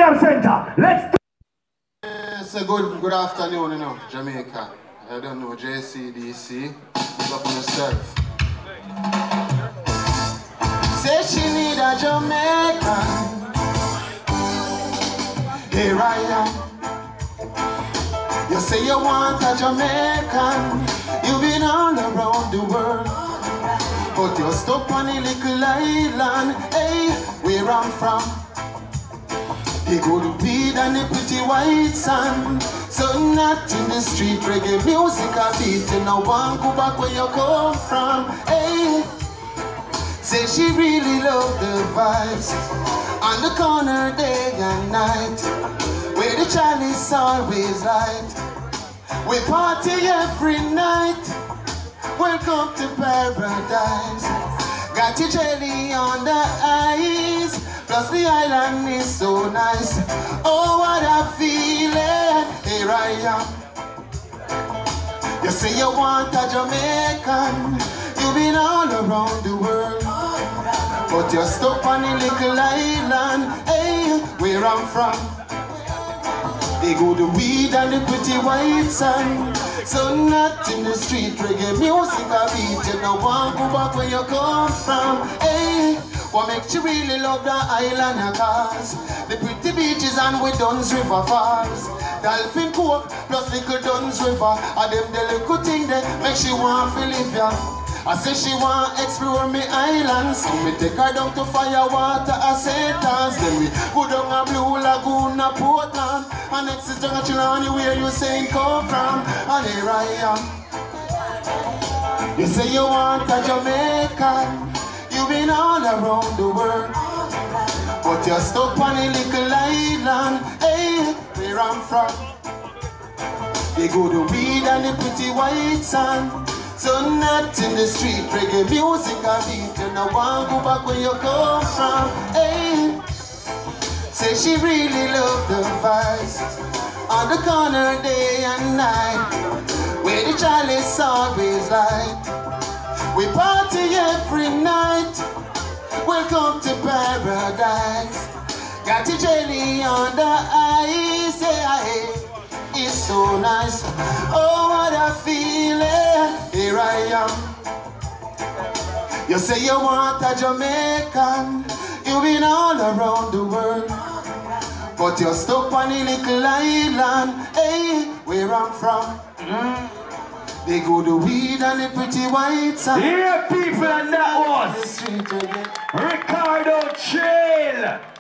Jam Center. Let's It's a good afternoon, you know, Jamaica. I don't know, Jcdc. What's up on yourself? Say she need a Jamaican. Here I am. You say you want a Jamaican. You've been all around the world, but you're stuck on a little island. Hey, where I'm from, they go to weed and the pretty white sand. So not in the street reggae music I beat. You know one go back where you come from. Hey, say she really love the vibes on the corner day and night, where the chalice always light. We party every night. Welcome to paradise. Got your jelly on the ice, plus the island is so nice. Oh, what a feeling. Here I am. You say you want a Jamaican. You've been all around the world, but you're stuck on a little island. Hey, where I'm from, they go the weed and the pretty white sand. So not in the street reggae music I beat. You know one go back where you come from. Hey, what makes you really love the island? Cause the pretty beaches and with Duns River Falls, Dolphin Cove plus little Duns River, and them the little thing that makes you want to live ya. I say she want explore me islands, so we take her down to Firewater and St. Anne's. Then we go down a Blue Lagoon a Portland, and next is down a Chilani where you saying come from. And here I am. You say you want a Jamaican. You've been all around the world, but you're stuck on a little island. Hey, where I'm from, they go to weed and the pretty white sand. So not in the street reggae music I beat. You know one go back where you come from. Hey, say she really love the vibes on the corner day and night, where the chalice always light. We party every night. Welcome to paradise. Got your jelly on the ice. Yeah, it's so nice. Oh, what a feeling. Here I am. You say you want a Jamaican. You've been all around the world, but you're stuck on a little island. Hey, where I'm from, they go to weed and the pretty white sand. Yeah, people, and that was Ricardo Chill.